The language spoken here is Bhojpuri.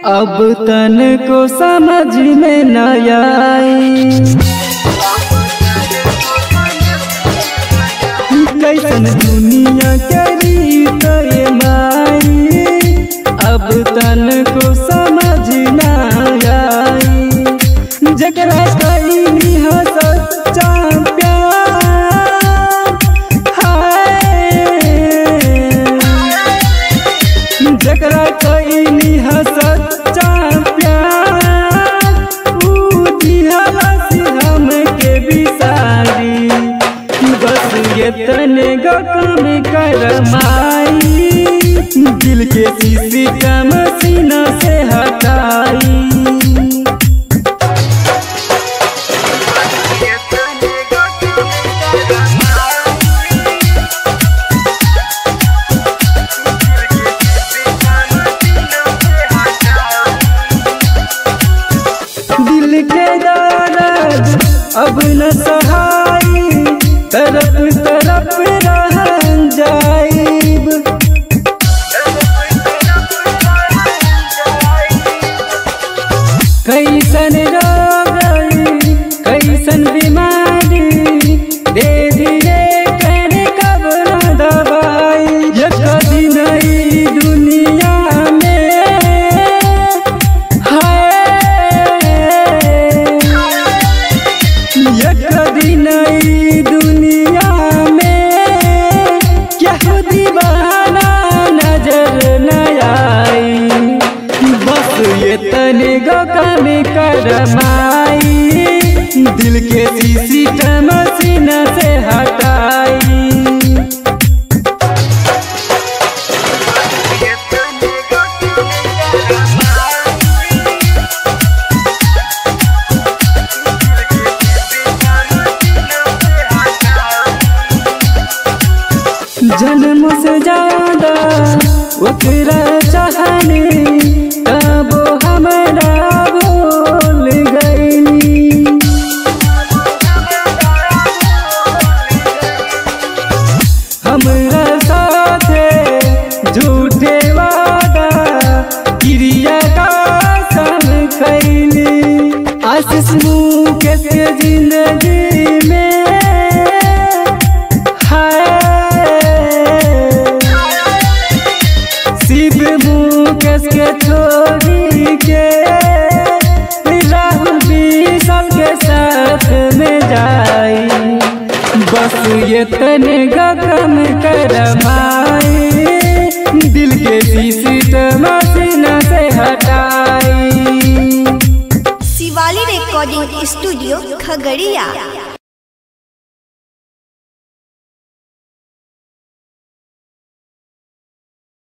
अब तन को समझ में न आई, कैसन दुनिया करी तो ये माई, अब तन को समझ न आई। जकरा कहीं हो सच्चा प्यार हाय, जकरा कहीं हो सच्चा प्यार, ऊ दिहलसी हमके बिसारी। बस ये तने गम कर माई, दिल के सिस्टम सीना से हटाई। दिल के दर्द अब न सहाई, तरफ तरफ रह जाइब। कैसन रोग कैसन बीमारी, दे दिए कर कब न दवाई। एक दिन ई दुनिया में एक दिन ई दुनिया में क्या दीवाना नजर न आई। बस ये तने गम कर माई, दिल के सिस्टम सीना से हटाई। जन्म से ज्यादा ओकरा चाहनी, तब हमरा भूल गईनी। हमरा साथे झूठे वादा क्रिया कसम खैली। आशीष मुकेश के जिंदगी में मुकेश के छोड़ी के राहुल विशाल के साथ में जाई। बस ये तने गम कर माई, दिल के सिस्टम सीना से हटाई। Shivali recording studio Khagaria.